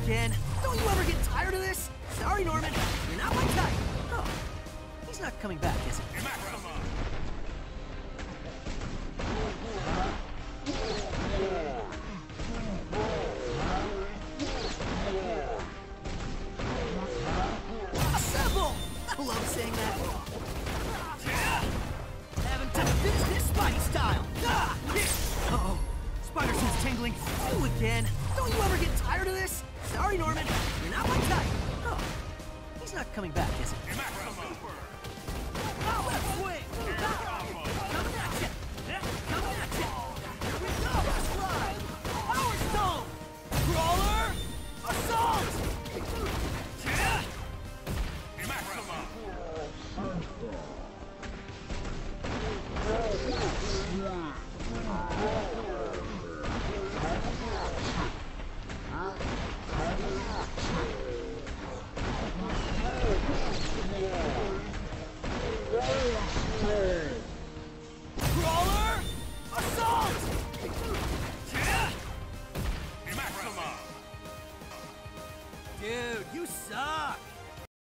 again? Don't you ever get tired of this? Sorry, Norman. You're not my type. Oh, he's not coming back, is he? Assemble! I love saying that. Having to finish this Spidey style. Uh-oh. Spider suit's tingling. You again? Don't you ever get tired of this? Sorry, Norman. You're not my type. Oh, he's not coming back, is he?